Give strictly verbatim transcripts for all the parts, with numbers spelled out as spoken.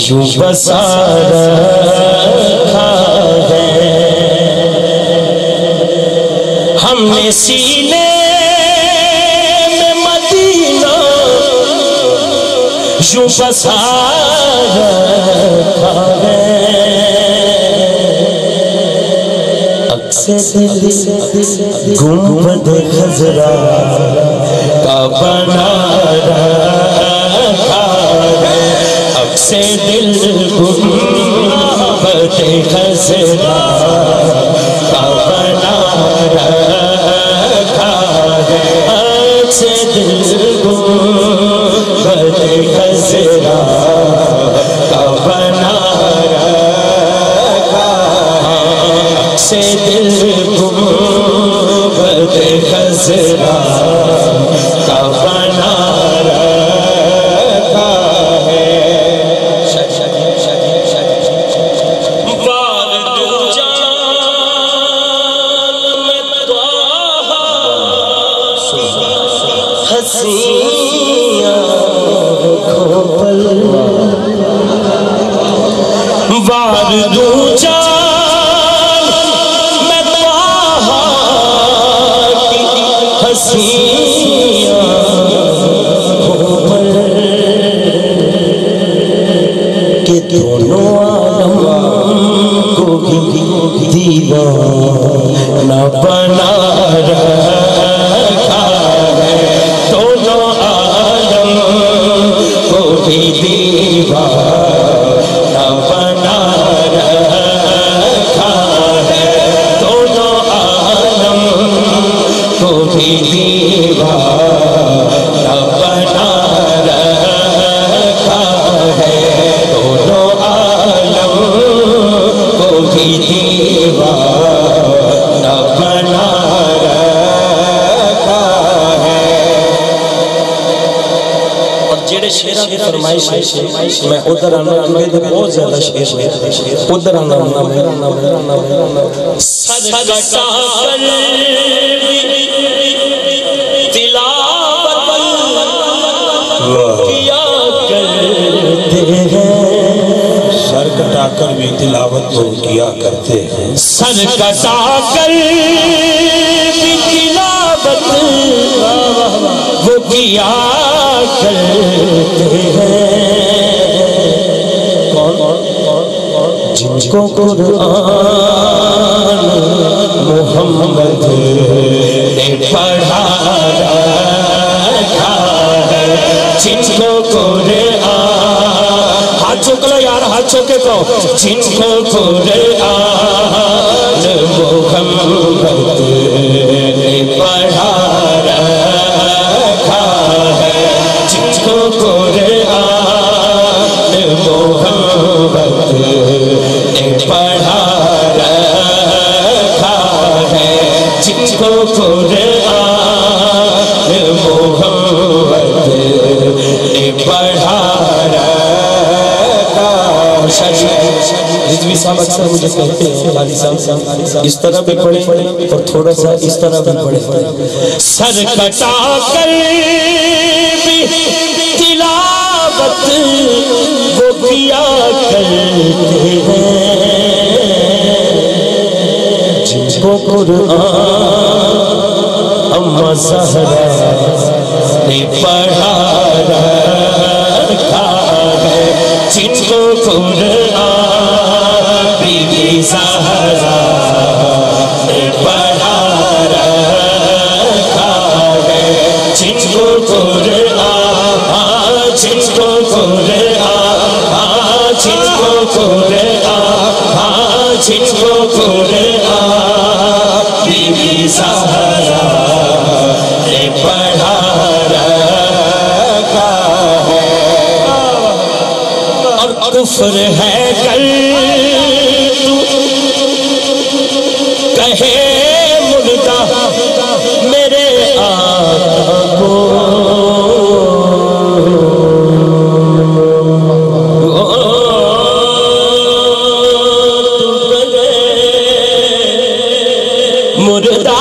یوں بسا رکھا ہے ہم نے سینے میں مدینہ یوں بسا رکھا ہے اکثر دل گنبد خضرا کا بنا رکھا ہے اکثر دل گنبد خضرا کا بنا رکھا ہے اکثر دل گنبد خضرا کا بنا رکھا سے دل گنبد خضرا کا بنا رکھا ہے بار دو جان میں طاہا حسین آنکھوں پل بار دو جان کہ دونوں عالم کو بھی دیوانہ بنا رکھا ہے دونوں عالم کو بھی دیوانہ بنا رکھا ہے دونوں عالم کو بھی دیوانہ بنا رکھا ہے دونوں عالم کو بھی دیوانہ بنا رکھا ہے اور جڑے شیرہ کی فرمائش ہے میں ادھر آنا انہیں تو بہت زیادہ شیر ہے ادھر آنا سر کٹا کر کیا کرتے ہیں سر کٹا کر بھی تلاوت تو کیا کرتے ہیں سر کٹا کر بھی تلاوت وہ کیا کرتے ہیں جن کو قرآن محمد نے پڑھا جن کو قرآن ہاتھ چوک لو یار ہاتھ چوکے کو جن کو قرآن محمد نے پڑھا رکھا ہے جن کو قرآن محمد نے پڑھا رکھا ہے جن کو قرآن محمد نے پڑھا رکھا رضوی صاحب اکثر مجھے کہتے ہیں خالی صاحب اس طرح بھی پڑھیں اور تھوڑا سا اس طرح بھی پڑھیں سر کٹا کر بھی تلاوت وہ کیا کرتے ہیں جن کو قرآن اماں زہرا نے پڑھا رکھا ہے جن کو قرآن بی بی زہرا نے پڑھا رکھا ہے جن کو قرآن جن کو قرآن جن کو قرآن جن کو قرآن بی بی زہرا نے پڑھا رکھا ہے اور کفر ہے کل تو کہے مردہ میرے آقا کو مردہ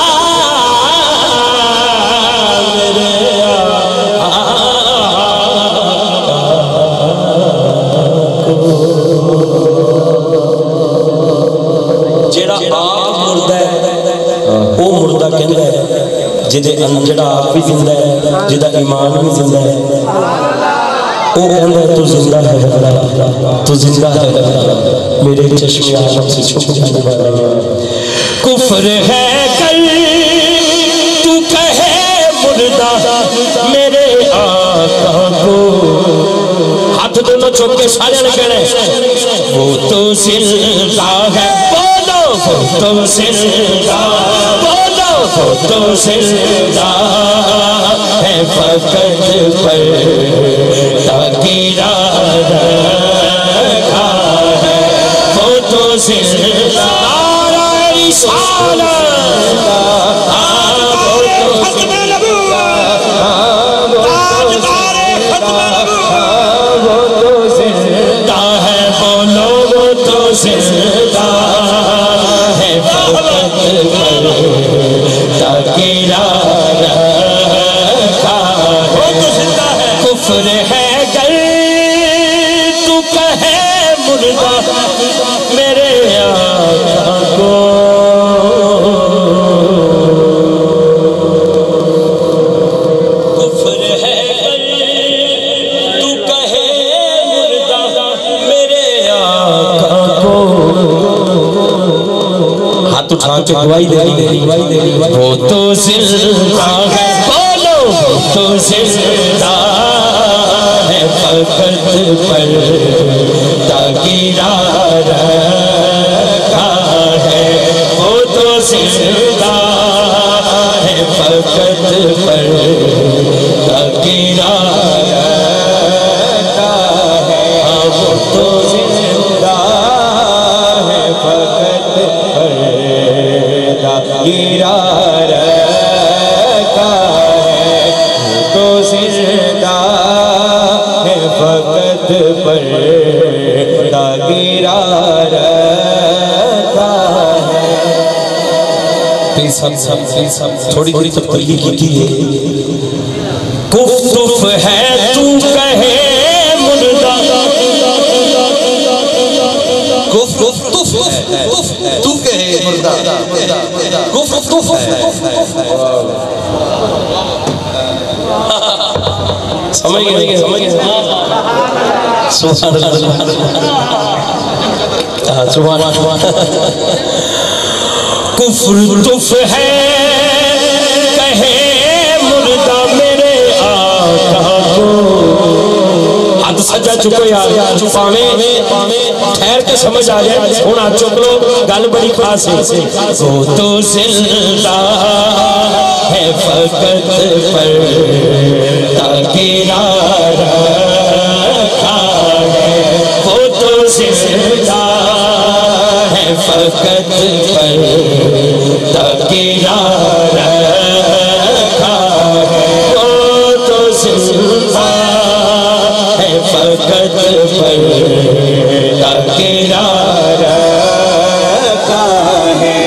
میرے آقا کو جدے انجڑا آپ بھی زندہ ہے جدہ ایمان بھی زندہ ہے وہ کہندہ ہے تو زندہ ہے تو زندہ ہے میرے چشم آدم سے چھپ جانے والا ہے کفر ہے کل تو کہے مردہ میرے آقا کو ہاتھ دونوں چھوک کے سارے نے کہنے وہ تو زندہ ہے بولو وہ تو زندہ بولو وہ تو زندہ ہے فقط پر تاکیرہ رکھا ہے وہ تو زندہ رسالت زندہ ہے فقط پر تاکیرہ رکھا ہے کفر ہے گر تو کہے مردہ میرے آقا کو کفر ہے گر تو کہے مردہ میرے آقا ہاتھ اٹھا کے دعائی دے وہ تو زندہ ہے بولو وہ تو زندہ ہے فقط پر تاکیرہ رکھا ہے وہ تو زندہ ہے فقط پر تاکیرہ رکھا ہے وہ تو زندہ ہے فقط پر تاکیرہ رکھا ہے وہ تو زندہ ہے فقط پر تاکیرہ رکھا ہے پلیز ہم سب تھوڑی تھوڑی تبدیلی کی ہے کفر ہے تو کہے مردہ کفر تو کہے مردہ کفر تو سمجھ گئے سمجھ گئے سبحان اللہ سبحان اللہ کفر تف ہے کہے مردہ میرے آقا کو ہاتھ سجا چکو یار چھپاویں ٹھہر کے سمجھ آ جائے ہونا چک لو گل بڑی خاص ہے وہ تو زندہ ہے فقط پر تاکیرہ رکھا ہے وہ تو زندہ ہے فقط پر تاکیرہ رکھا ہے وہ تو زندہ ہے فقط پر تاکیرہ رکھا ہے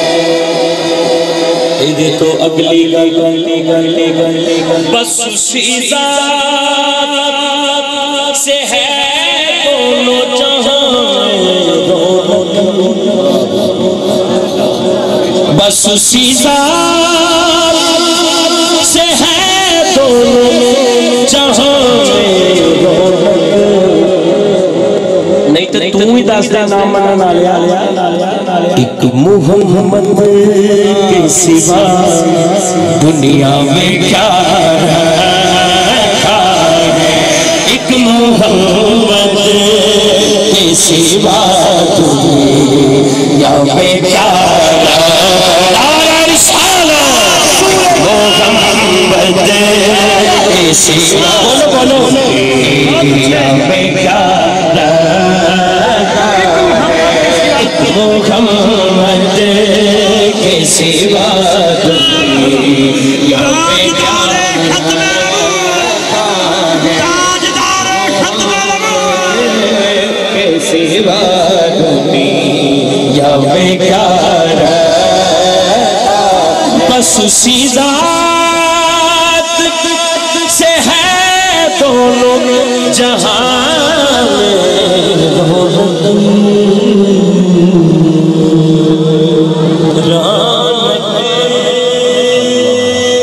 ادھے تو اگلی گلی گلی گلی بس اسی ذات سے ہے دونوں جہاں بس اسی ذات سے ہے دونوں جہاں نہیں تو تم ہی دس دا نام مننا لیا ایک محمد کے سوا دنیا میں کیا رکھا ہے ایک محمد کے سوا دنیا میں کیا محمد کے سوا بولو بولو دنیا میں کیا محمد کے سوا دنیا میں کیا کے سوا دنیا میں کیا بس اسی ذات سے ہے دونوں جہان رانک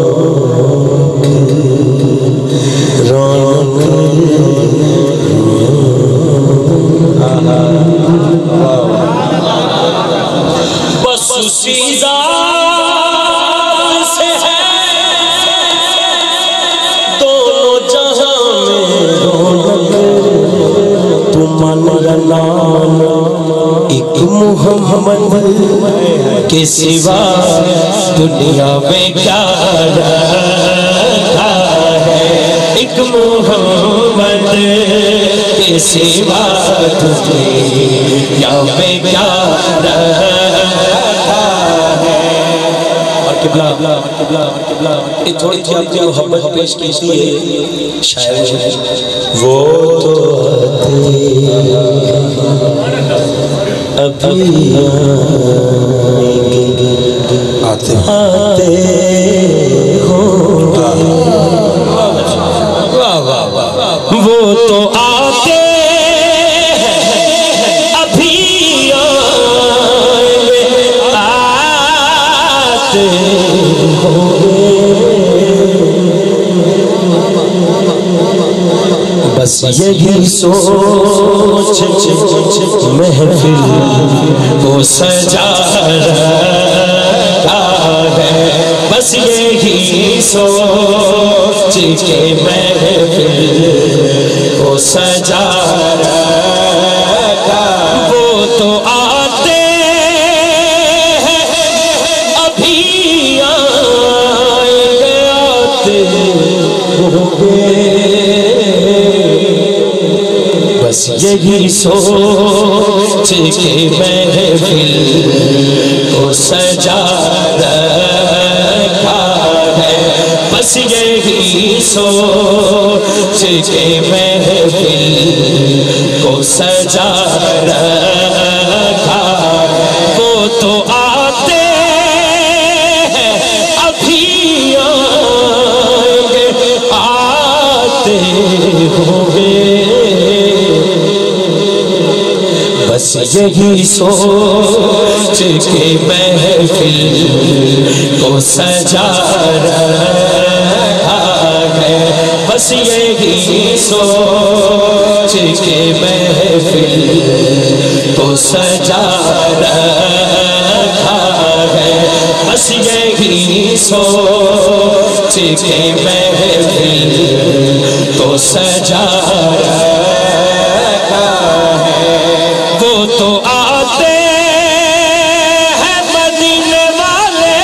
بس اسی ذات سے ہے دونوں جہاں میں رونق تمہارا نام ایک محمد کے سوا دنیا میں کیا رہا ہے، ایک محمد کے سوا دنیا میں کیا رہا ہے۔ اور قبلہ یہ تھوڑی تھی آپ کی محبت پیش کی اس لیے شاعر وہ تو ابھی آتے آتے ہوں وہ تو آتے ابھی آتے ہوں بس یہی سوچ محفل کو سجا رہا ہے، بس یہی سوچ کے محفل کو سجا رہا، وہ تو آتے ہیں ابھی آئیں گے آتے ہوں گے، بس یہی سوچ کے محفل کو سجا رکھا ہے، بس یہی سوچ کے محفل کو سجا رکھا ہے، وہ تو آتے ہیں ابھی آئیں گے آتے ہوں گے، بس یہی سوچ کے محفل کو سجا رہا ہے، بس یہی سوچ کے محفل کو سجا رہا ہے، بس یہی سوچ کے محفل کو سجا رہا ہے، وہ تو آتے ہیں مدینے والے،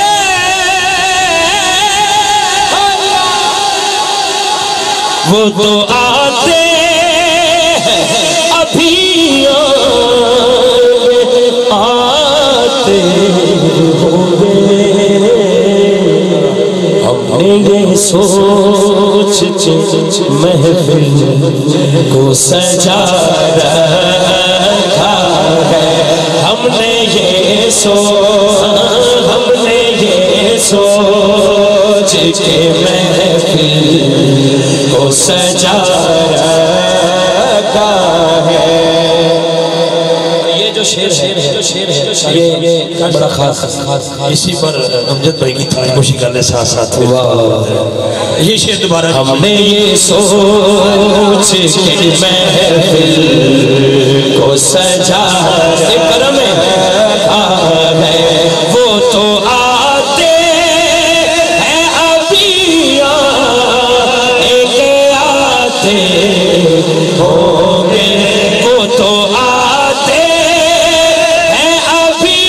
وہ تو آتے ہیں ابھی آتے ہوں گے، ہم نے یہ سوچ محفل کو سجا رکھا ہے، ہم نے یہ سوچ ہم نے یہ سوچ کے محفل کو سجا رکھا ہے۔ یہ جو شعر ہے یہ بڑا خاص اسی پر امجد بھائی کی تھوڑی موسیقی ساتھ ساتھ یہ شعر دوبارہ ہم نے یہ سوچ کے محفل کو سجا کرم رکھا ہے، وہ تو آتے ہیں ابھی آئیں گے آتے ہوں گے، وہ تو آتے ہیں ابھی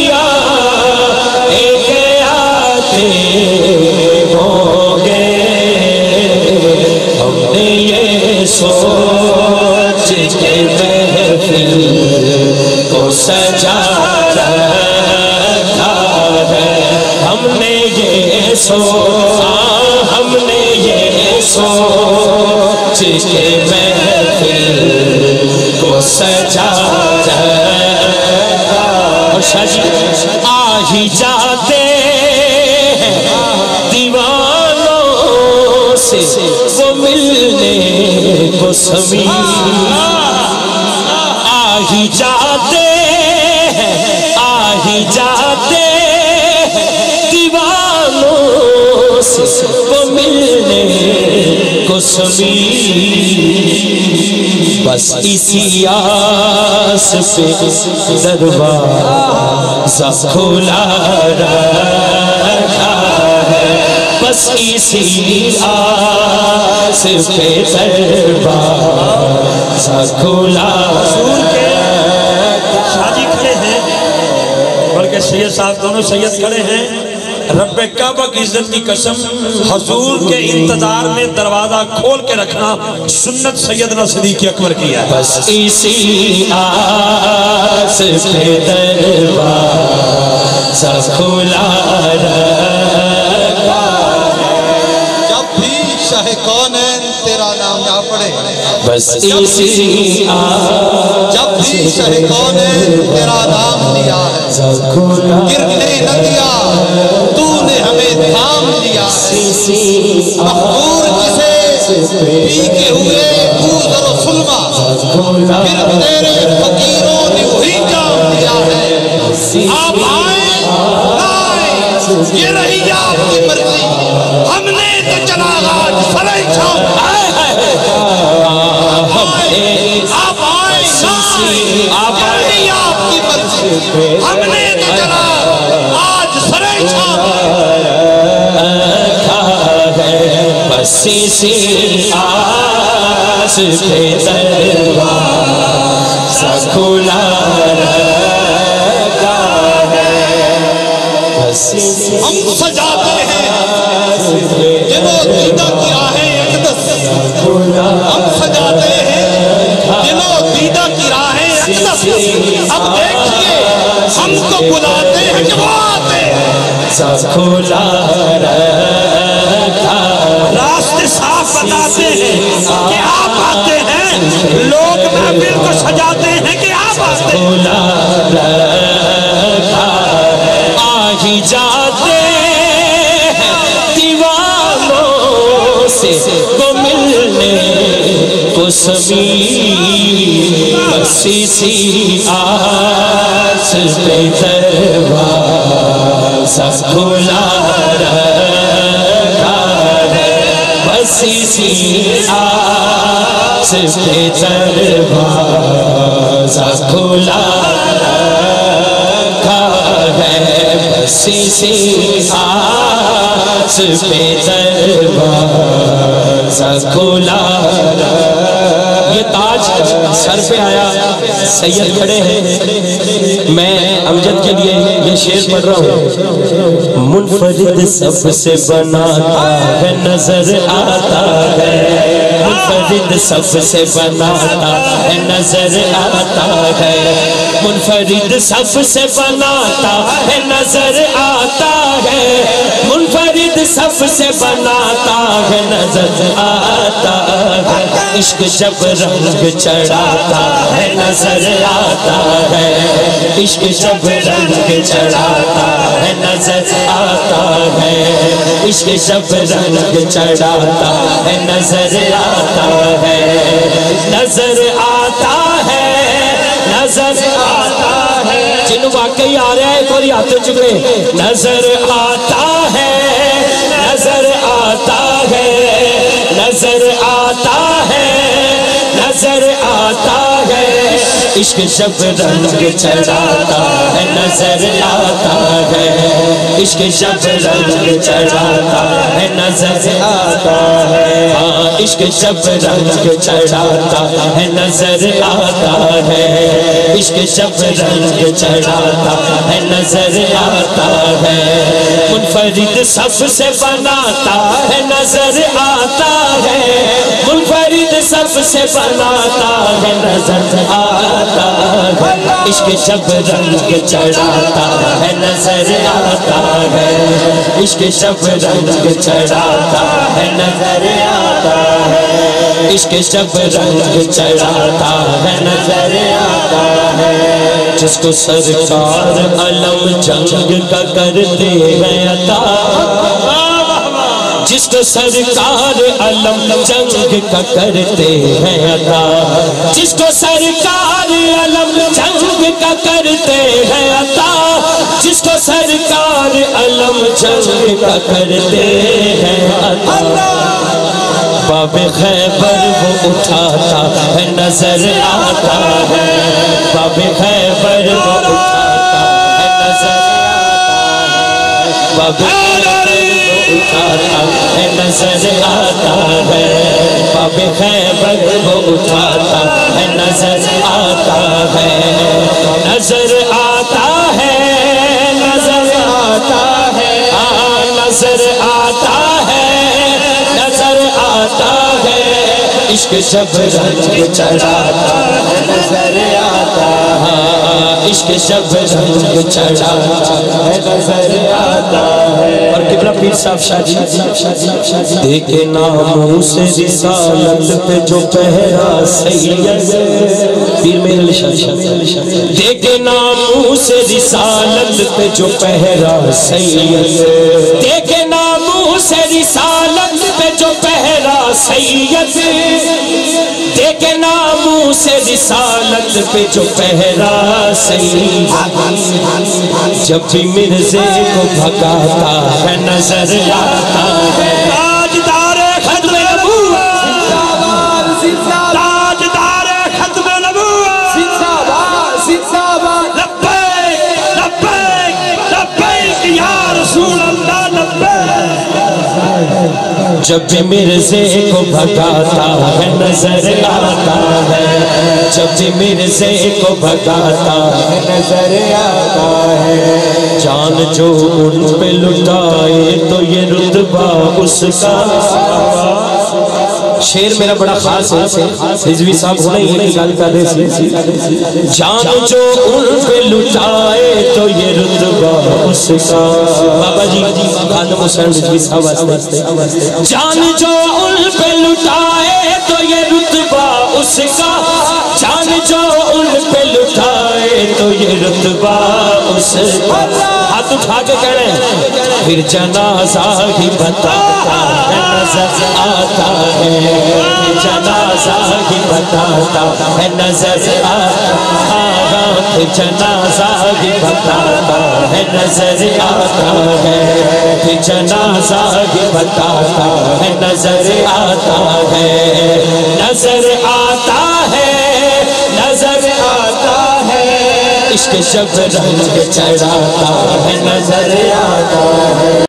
آئیں گے آتے ہوں گے، ہم نے یہ سوچ کے محفل کو سجا رکھا ہے، ہم نے یہ سوچ ہم نے یہ سوچ کے محفل کو سجا رکھا، اور شاہ جی آ ہی جاتے ہیں دیوانوں سے وہ ملنے کو سمیر، آ ہی جاتے ہیں آ ہی جاتے ہیں دیوانوں سے کو ملنے کو سبھی بس اسی آس پہ دروازہ کھولا رکھا ہے بس اسی آس پہ دروازہ کھولا شاہ جی کھڑے ہیں بلکہ سید صاحب دونوں سید کھڑے ہیں رب کعبہ کی عزت کی قسم حضور کے انتظار میں دروازہ کھول کے رکھنا سنت سیدنا صدیق اکبر کی ہے بس اسی آس پہ دروازہ کھولا رکھا جب بھی شاہ کونین تیرا نام نہ پڑے بس اسی آس جب بھی شاہ کونین تیرا نام لیا ہے گرنے نہ دیا تو نے ہمیں تھام لیا ہے مقبور جسے پی کے ہوئے بوزر و سلمہ پھر تیرے فقیروں نے وہی جام لیا ہے آپ آئیں آئیں یہ رہی آپ کی مرضی ہم نے تو چلا آج سرے چھاؤں آئے آپ آئیں آپ آئیں آپ کی مرضی ہم نے تو چلا آج سرے چھاؤں بس اسی آس پہ دروازہ کھولا رکھا ہے بس ہم سجاتے ہیں دلوں دیدہ کی راہیں اقدس ہم سجاتے ہیں دلوں دیدہ کی راہیں اقدس اب دیکھئے ہم کو بلاتے ہیں کہ وہ آتے ہیں کھولا رکھا راستے صاف بتاتے ہیں کہ آپ آتے ہیں لوگ محفل کو سجاتے ہیں کہ آپ آتے ہیں کھولا رکھا آ ہی جاتے دیوانوں سے کو ملنے کو سبھی بس اسی آس پہ دروازہ کھولا رکھا ہے بس اسی آس پہ دروازہ کھولا رکھا ہے بس اسی آس پہ دروازہ کھولا یہ تاج سر پہ آیا سید کھڑے ہیں میں امجد کے لیے یہ شعر پڑھ رہا ہوں منفرد سب سے بناتا ہے نظر آتا ہے منفرد سب سے بناتا ہے نظر آتا ہے منفرد سب سے بناتا ہے نظر آتا ہے منفرد سب سے بناتا ہے نظر آتا ہے عشق جب رنگ چڑھاتا ہے نظر آتا ہے عشق جب رنگ چڑھاتا ہے نظر آتا ہے عشق جب رنگ چڑھاتا ہے نظر آتا ہے نظر آتا ہے نظر آتا ہے جن واقعی آ رہے ہیں کوئی ہاتھ چکے نظر آتا ہے نظر آتا ہے نظر آتا ہے نظر آتا ہے عشق جب رنگ چڑھاتا ہے نظر آتا ہے عشق جب رنگ چڑھاتا ہے نظر آتا ہے ہاں عشق جب رنگ چڑھاتا ہے نظر آتا ہے عشق جب رنگ چڑھاتا ہے نظر آتا ہے منفرد سب سے بناتا ہے نظر آتا ہے منفرد سب سے بناتا ہے نظر آتا ہے عشق جب رنگ چڑھاتا ہے نظر آتا ہے عشق جب رنگ چڑھاتا ہے نظر آتا ہے عشق جب رنگ چڑھاتا ہے نظر آتا ہے جس کو سرکار علم جنگ کا کرتے ہیں عطا جس کو سرکار علم جنگ کا کرتے ہیں عطا جس کو سرکار علم جنگ کا کرتے ہیں عطا جس کو سرکار علم جنگ کا کرتے ہیں عطا باب خیبر وہ اٹھاتا ہے نظر آتا ہے باب خیبر وہ اٹھاتا ہے نظر آتا ہے باب خیبر وہ اٹھاتا ہے نظر آتا ہے باب خیبر وہ اٹھاتا ہے نظر آتا ہے نظر آتا ہے نظر آتا ہے نظر آتا ہے نظر آتا ہے عشق جب رنگ چڑھاتا ہے نظر آتا ہے عشق جب رنگ چڑھاتا ہے نظر آتا ہے اور قبلہ پیر صاحب شاہ دیکھے ناموں سے رسالت پہ جو پہرا سید پیر میرے لشاہ دیکھے ناموں سے رسالت پہ جو پہرا سید دیکھے ناموں سے رسالت پہ جو پہرا سید دیکھے ناموں سے رسالت پہ جو پہرا سید جب بھی مرزے کو بھگاتا ہے نظر آتا ہے تاجدار ختم نبوت تاجدار ختم نبوت لبیک لبیک لبیک یا رسول اللہ لبیک جب بھی مرزے کو بھگاتا ہے نظر آتا ہے جب بھی مرزے کو بھگاتا ہے نظر آتا ہے جان جو ان پہ لٹائے تو یہ رتبہ اس کا شیر میرا بڑا خاص ہے رضوی صاحب ہونا ہی ہے گال کا دیسی جان جو ان پہ لٹائے تو یہ رتبہ اس کا بابا جی خادم حسین رضوی صاحب جان جو ان پہ لٹائے تو یہ رتبہ اس کا جان جو ان پہ لٹائے تو یہ رتبہ اس کا ہاتھ اٹھا کے کہہ رہے ہیں پھر جنازہ ہی بتاتا ہے نظر آتا ہے پھر جنازہ ہی بتاتا ہے نظر آتا ہے پھر جنازہ ہی بتاتا ہے نظر آتا ہے پھر جنازہ ہی بتاتا ہے نظر آتا ہے نظر آتا ہے نظر آتا ہے عشق جب رنگ چڑھاتا ہے نظر آتا ہے